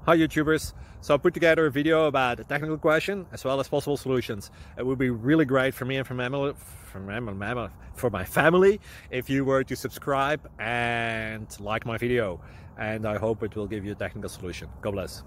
Hi YouTubers, so I put together a video about a technical question as well as possible solutions. It would be really great for me and for my family if you were to subscribe and like my video, and I hope it will give you a technical solution. God bless.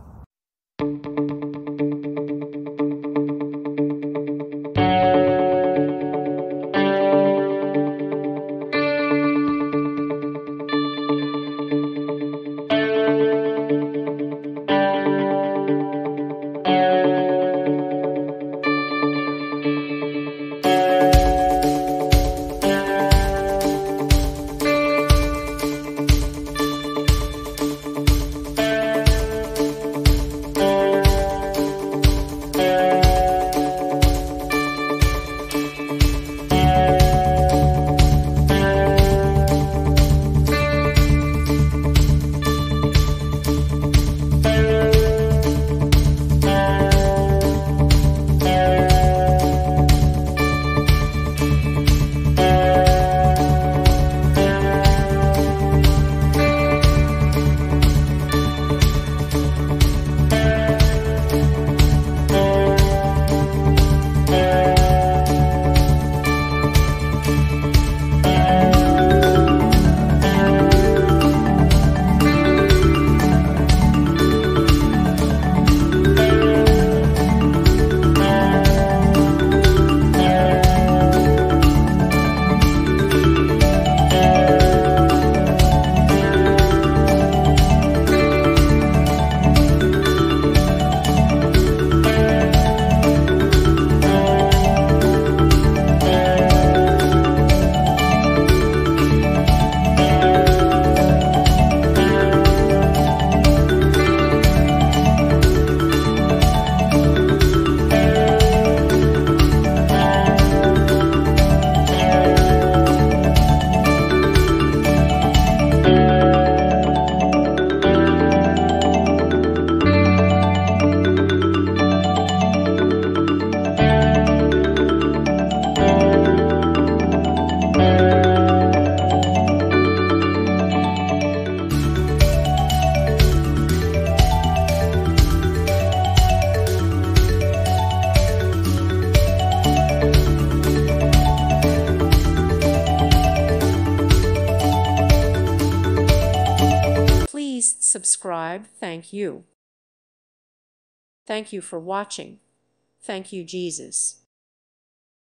Please subscribe. Thank you. Thank you for watching. Thank you, Jesus.